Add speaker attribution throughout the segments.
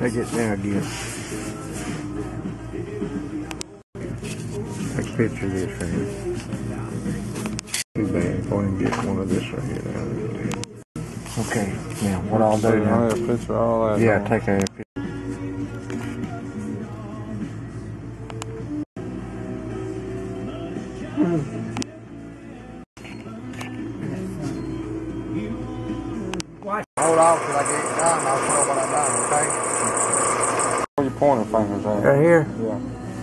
Speaker 1: Take it now again. Take a picture of this right here. Too bad. Go ahead and get one of this right here. Okay, now what I'll do now.
Speaker 2: I have a picture of all that.
Speaker 1: Yeah, take a picture. Hold on till I get it done. I'll show what I've done, okay?
Speaker 2: Where your pointer fingers at?
Speaker 1: Right here?
Speaker 2: Yeah.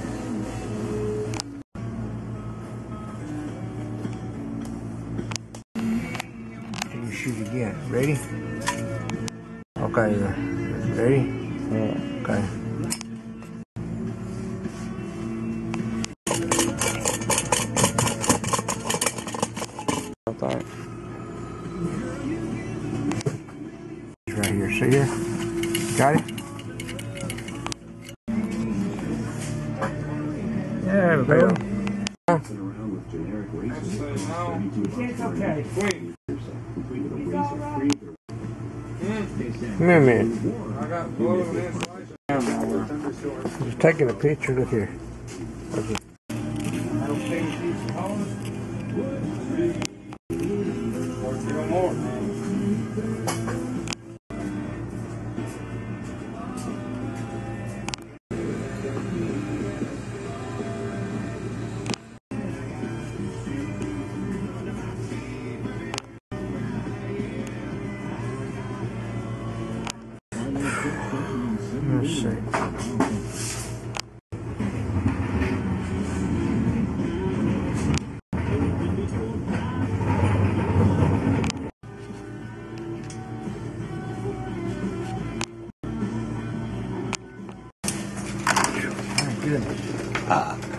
Speaker 1: You shoot again. Ready? Okay, ready?
Speaker 2: Yeah.
Speaker 1: Okay.
Speaker 2: I think.
Speaker 1: Right here, see here? Got it? There we go. Come here a minute. Just taking a picture. Look here. Let's see. My goodness.